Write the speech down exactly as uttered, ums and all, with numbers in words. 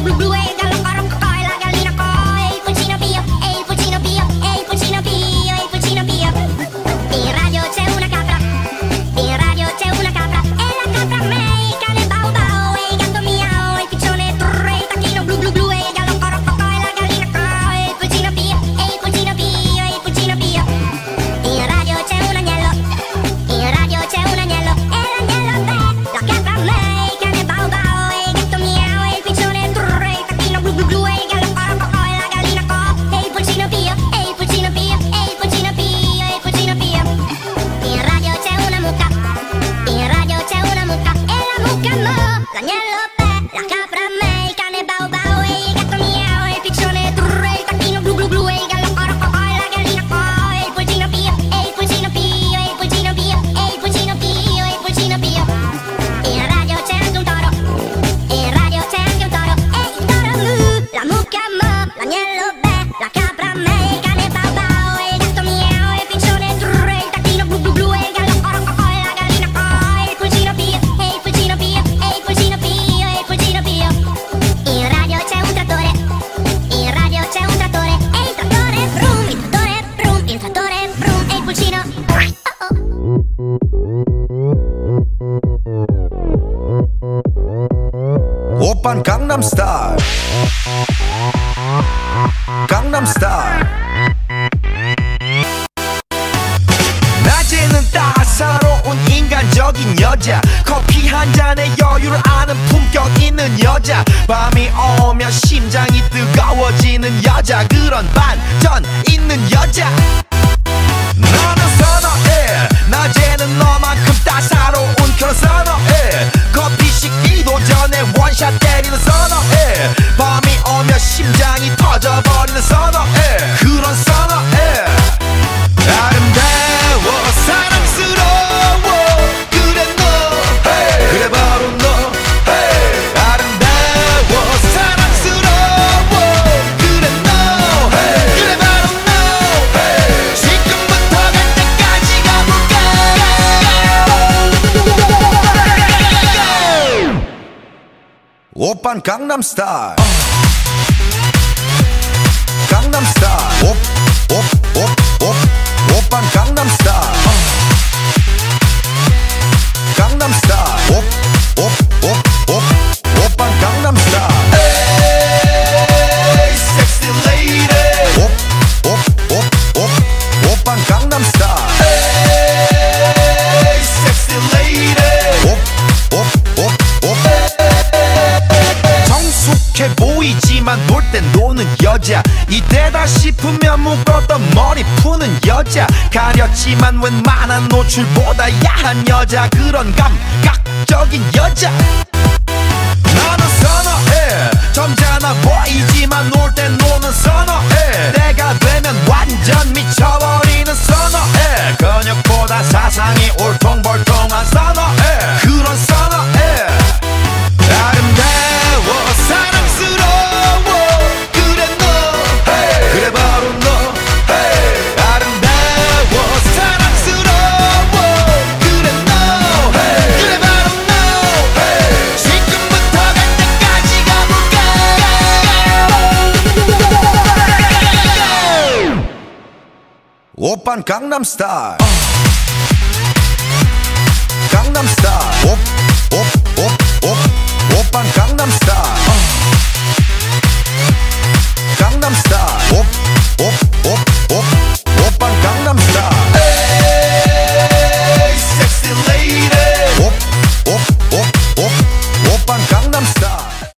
오빤 강남스타일 강남스타일 낮에는 따사로운 인간적인 여자 커피 한 잔에 여유를 아는 품격 있는 여자 밤이 오면 심장이 뜨거워지는 여자 그런 반전 있는 여자 너는 선어해 낮에는 너만큼 따사로운 그런 선어해 커피 식기도 전에 원샷 때리는 선어해 밤이 오면 심장이 터져버리는 선어해 그런 선어해 아름다워 사랑스러워 그래 너 hey. 그래 바로 너 hey. 아름다워 사랑스러워 그래 너 hey. 그래 바로 너 hey. 지금부터 갈 때까지 가볼까 오빤 강남스타일 강남스타일 옵옵옵옵 오빤 강남스타일 강남스타일 옵옵옵옵 오빤 강남스타일 에이 섹시 레이디 옵옵옵옵 오빤 강남스타일 에이 섹시 레이디 옵옵옵옵 성숙해 보이지만 놀 땐 노는 여자 이때다 싶으면 묶었던 머리 푸는 여자 가렸지만 웬만한 노출보다 야한 여자 그런 감각적인 여자 나는 선어해 점잖아 보이지만 놀 땐 노는 선어해 내가 되면 완전 미쳐버리는 선어해 근육보다 사상이 울퉁불퉁한 선어해 그런 선어해 아름다워 사랑스러워 그래 너 hey. 그래 바로 너 hey. 아름다워 사랑스러워 그래 너 hey. 그래 바로 너 hey. 지금부터 갈 때까지 가볼까 오빤 강남스타일 강남스타일 옵옵옵옵 오빤 강남스타일